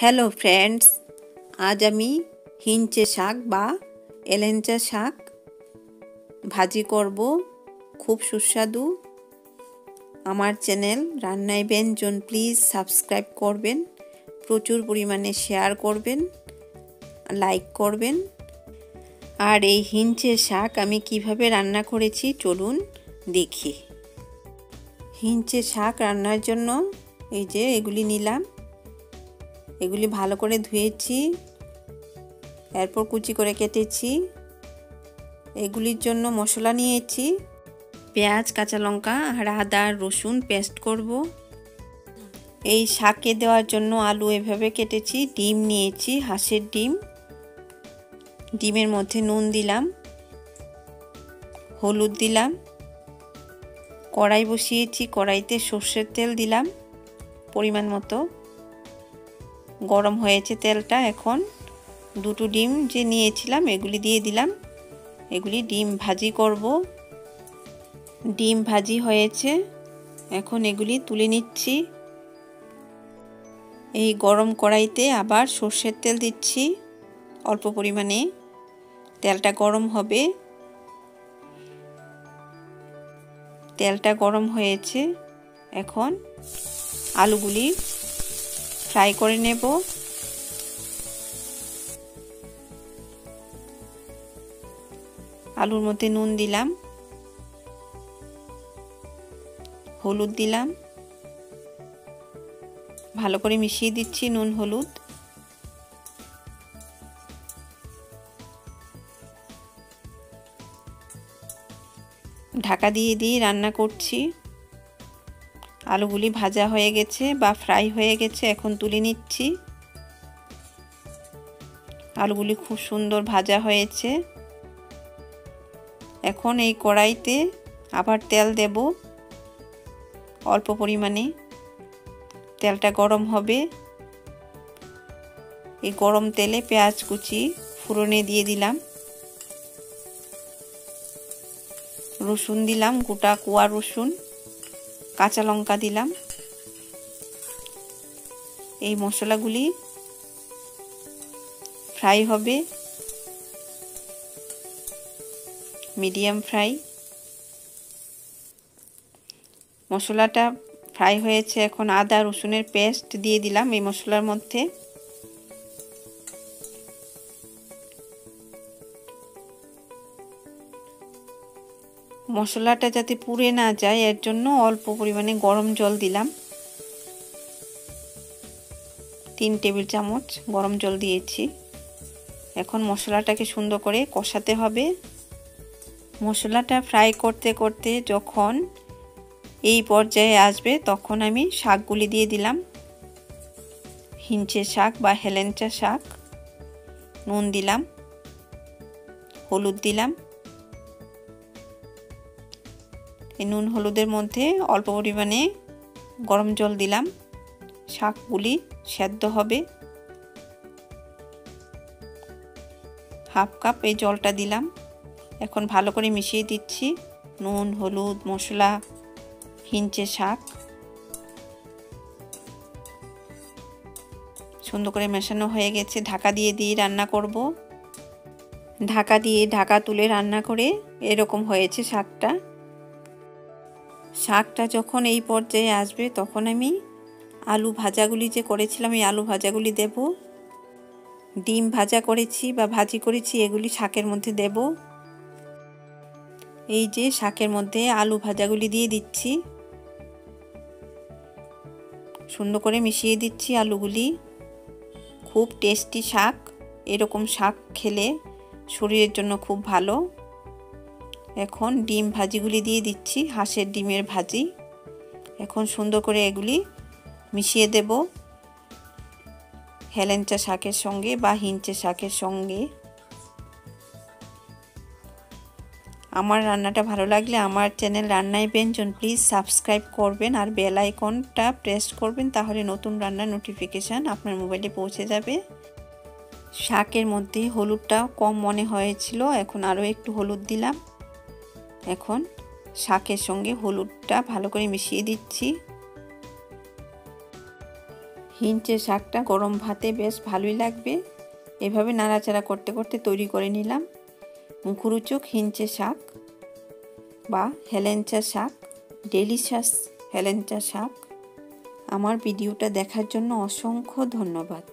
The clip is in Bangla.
হ্যালো ফ্রেন্ডস, আজ আমি হিঞ্চে শাক বা এলেঞ্চা শাক ভাজি করব। খুব সুস্বাদু। আমার চ্যানেল রান্নায় ব্যঞ্জন প্লিজ সাবস্ক্রাইব করবেন, প্রচুর পরিমাণে শেয়ার করবেন, লাইক করবেন। আর এই হিঞ্চে শাক আমি কিভাবে রান্না করেছি চলুন দেখি। হিঞ্চে শাক রান্নার জন্য এই যে এগুলি নিলাম, এগুলি ভালো করে ধুয়েছি, এরপর কুচি করে কেটেছি। এগুলির জন্য মশলা নিয়েছি পেঁয়াজ, কাঁচা লঙ্কা আর আদা রসুন পেস্ট করব। এই শাকে দেওয়ার জন্য আলু এভাবে কেটেছি। ডিম নিয়েছি, হাঁসের ডিম। ডিমের মধ্যে নুন দিলাম, হলুদ দিলাম। কড়াই বসিয়েছি, কড়াইতে সর্ষের তেল দিলাম পরিমাণ মতো। গরম হয়েছে তেলটা। এখন দুটো ডিম যে নিয়েছিলাম এগুলি দিয়ে দিলাম। এগুলি ডিম ভাজি করব। ডিম ভাজি হয়েছে, এখন এগুলি তুলে নিচ্ছি। এই গরম কড়াইতে আবার সর্ষের তেল দিচ্ছি অল্প পরিমাণে। তেলটা গরম হবে। তেলটা গরম হয়েছে, এখন আলুগুলি ফ্রাই করে নেব। আলুর মধ্যে নুন দিলাম, হলুদ দিলাম, ভালো করে মিশিয়ে দিচ্ছি নুন হলুদ। ঢাকা দিয়ে দিয়ে রান্না করছি। আলুগুলি ভাজা হয়ে গেছে বা ফ্রাই হয়ে গেছে, এখন তুলে নিচ্ছি। আলুগুলি খুব সুন্দর ভাজা হয়েছে। এখন এই কড়াইতে আবার তেল দেব অল্প পরিমাণে। তেলটা গরম হবে। এই গরম তেলে পেঁয়াজ কুচি ফোড়নে দিয়ে দিলাম, রসুন দিলাম, গোটা কোয়া রসুন, কাঁচা লঙ্কা দিলাম। এই মশলাগুলি ফ্রাই হবে, মিডিয়াম ফ্রাই। মশলাটা ফ্রাই হয়েছে, এখন আদা রসুনের পেস্ট দিয়ে দিলাম এই মশলার মধ্যে। মশলাটা যাতে পুড়ে না যায় এর জন্য অল্প পরিমাণে গরম জল দিলাম। 3 টেবিল চামচ গরম জল দিয়েছি। এখন মশলাটাকে সুন্দর করে কষাতে হবে। মশলাটা ফ্রাই করতে করতে যখন এই পর্যায়ে আসবে তখন আমি শাকগুলি দিয়ে দিলাম। হিঞ্চে শাক বা হেলেঞ্চা শাক। নুন দিলাম, হলুদ দিলাম। এই নুন হলুদের মধ্যে অল্প পরিমাণে গরম জল দিলাম। শাকগুলি সেদ্ধ হবে। হাফ কাপ এই জলটা দিলাম। এখন ভালো করে মিশিয়ে দিচ্ছি নুন হলুদ মশলা হিঞ্চে শাক। সুন্দর করে মেশানো হয়ে গেছে। ঢাকা দিয়ে দিয়ে রান্না করব। ঢাকা দিয়ে ঢাকা তুলে রান্না করে এরকম হয়েছে শাকটা। শাকটা যখন এই পর্যায়ে আসবে তখন আমি আলু ভাজাগুলি যে করেছিলাম এই আলু ভাজাগুলি দেব। ডিম ভাজা করেছি বা ভাজি করেছি এগুলি শাকের মধ্যে দেব। এই যে শাকের মধ্যে আলু ভাজাগুলি দিয়ে দিচ্ছি। সুন্দর করে মিশিয়ে দিচ্ছি আলুগুলি। খুব টেস্টি শাক। এরকম শাক খেলে শরীরের জন্য খুব ভালো। এখন ডিম ভাজিগুলি দিয়ে দিচ্ছি, হাঁসের ডিমের ভাজি। এখন সুন্দর করে এগুলি মিশিয়ে দেব হেলেঞ্চা শাকের সঙ্গে বা হিঞ্চে শাকের সঙ্গে। আমার রান্নাটা ভালো লাগলে আমার চ্যানেল রান্নায় ব্যঞ্জন প্লিজ সাবস্ক্রাইব করবেন আর বেল আইকনটা প্রেস করবেন, তাহলে নতুন রান্নার নোটিফিকেশান আপনার মোবাইলে পৌঁছে যাবে। শাকের মধ্যে হলুদটা কম মনে হয়েছিল, এখন আরও একটু হলুদ দিলাম। এখন শাকের সঙ্গে হলুদটা ভালো করে মিশিয়ে দিচ্ছি। হিঞ্চে শাকটা গরম ভাতে বেশ ভালোই লাগবে। এভাবে নাড়াচাড়া করতে করতে তৈরি করে নিলাম মুখরোচক হিঞ্চে শাক বা হেলেঞ্চা শাক, ডেলিশাস হেলেঞ্চা শাক। আমার ভিডিওটা দেখার জন্য অসংখ্য ধন্যবাদ।